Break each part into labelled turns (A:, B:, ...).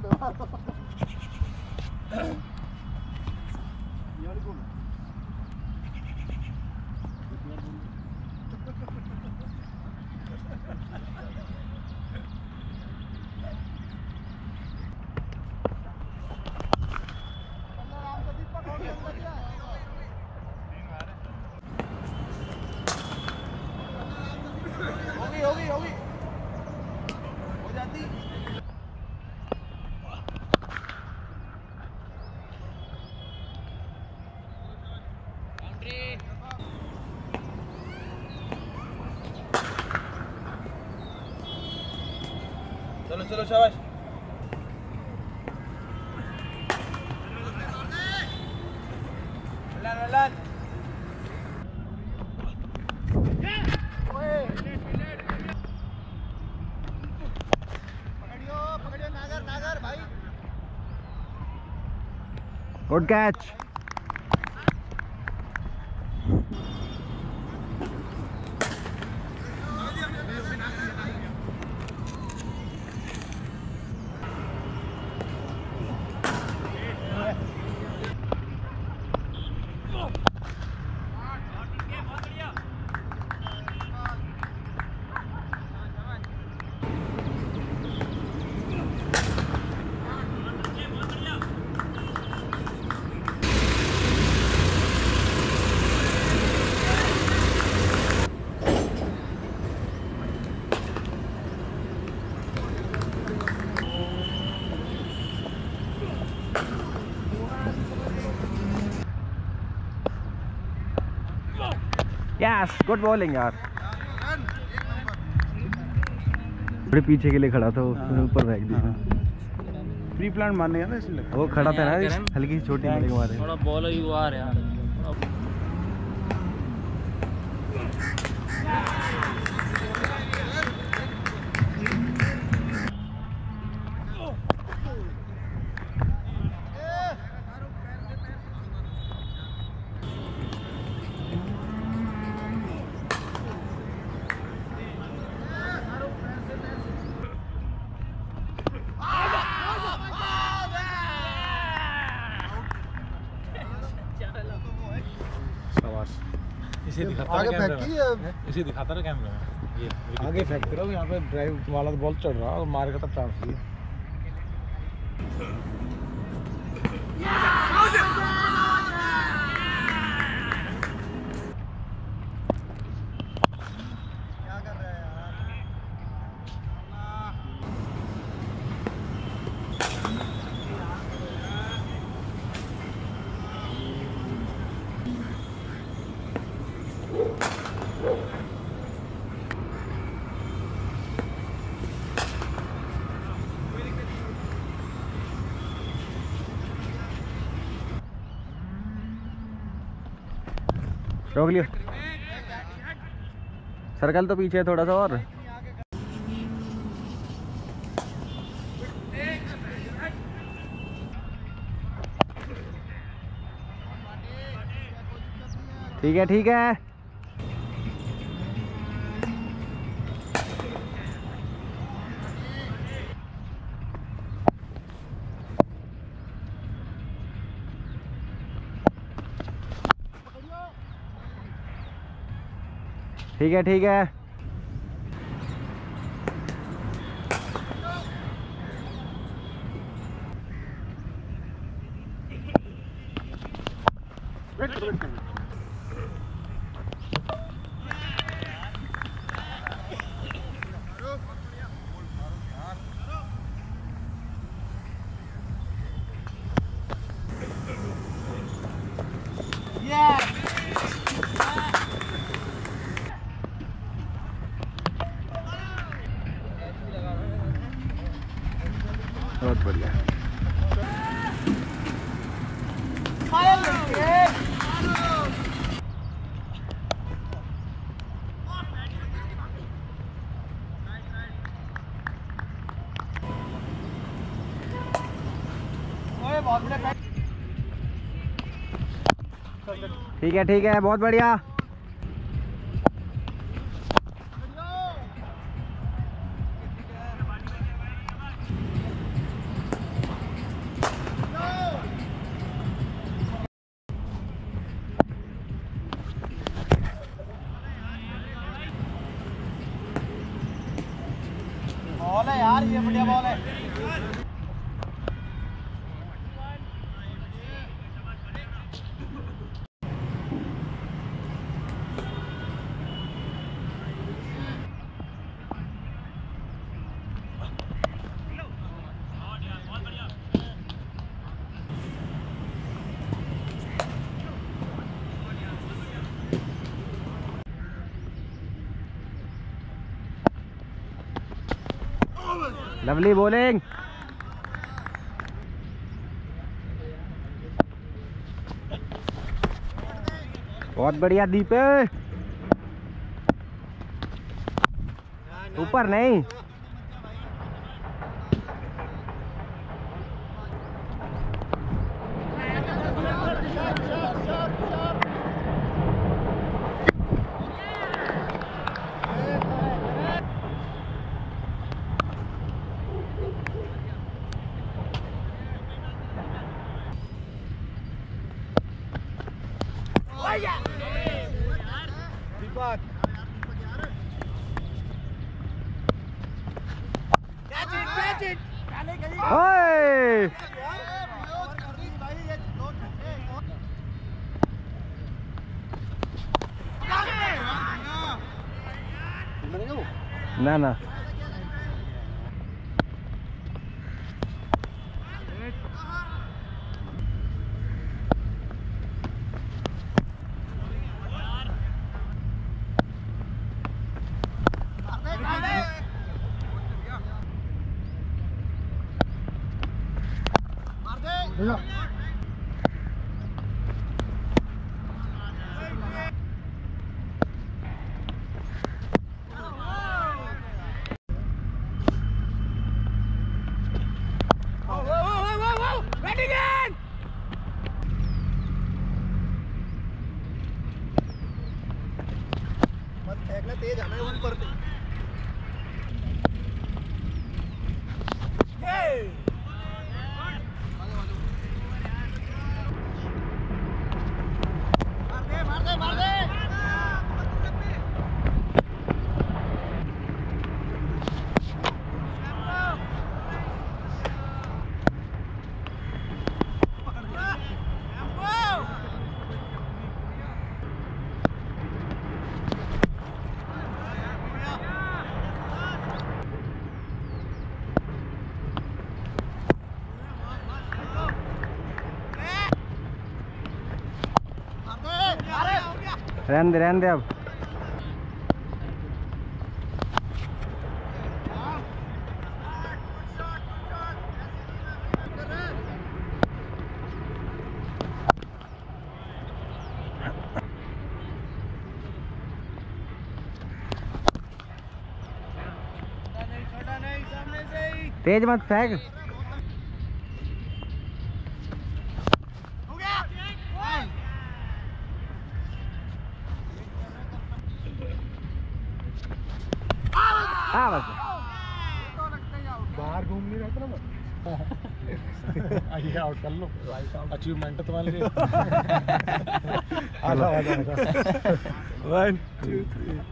A: होगी हो जाती। चलो चलो शाबाश।
B: Good catch. Yes, good bowling यार। थोड़ी पीछे के लिए खड़ा था, उसने ऊपर फेंक दिया।
A: प्री प्लान मारने ना इसलिए
B: वो खड़ा था ना, हल्की सी छोटी मिलेगी मारे।
C: थोड़ा बॉल ही हुआ यार। इसे दिखाता
A: आगे
C: कैमरा
A: फेंकी
C: में।
A: है।
C: इसे दिखाता ना कैमरा में। ये
A: आगे फेंकते रहो, यहाँ पे ड्राइव वाला बॉल चढ़ रहा है और मार का तो चांस ही है।
B: रोक लियो। सर्कल तो पीछे है थोड़ा सा और। ठीक है ठीक है। ठीक है ठीक है। बहुत बढ़िया। ठीक है बहुत बढ़िया।
A: ये बढ़िया बॉल है।
B: Lovely bowling. बहुत बढ़िया दीपे। ऊपर नहीं।
A: दीपक
B: ओए ना ना
A: तेज हमें ऊपर
B: रहने दे अब। तेज मत फेंक। बस
A: बाहर घूम नहीं रहा था ना। आइए आउट कर लो, अचीवमेंट तुम्हारे लिए। आजा आजा आजा। 1 2 3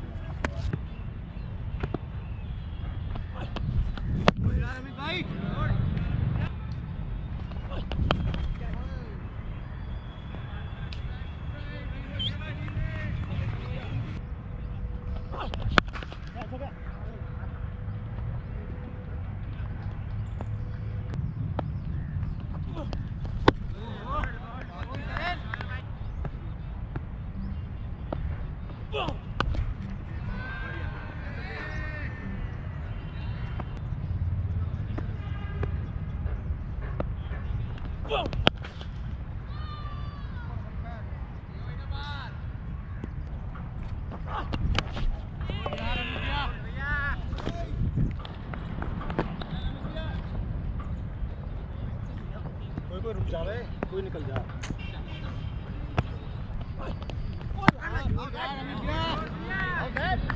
A: कोई रुक जा रहे, कोई निकल जा।